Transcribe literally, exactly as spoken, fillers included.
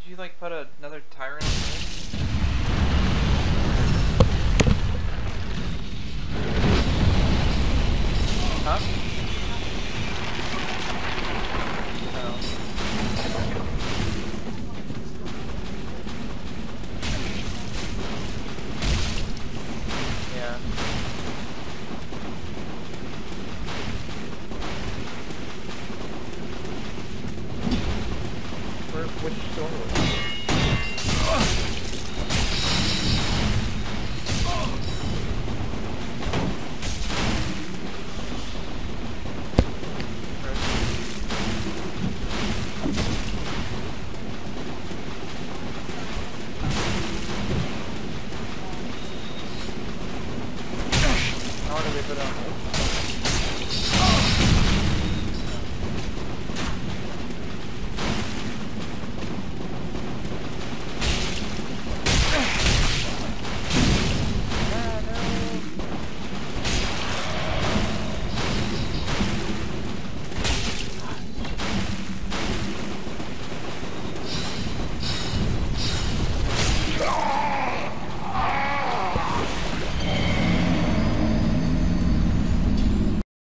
Did you like put a, another tyrant on me? Huh? No. Yeah. Where, which door was it?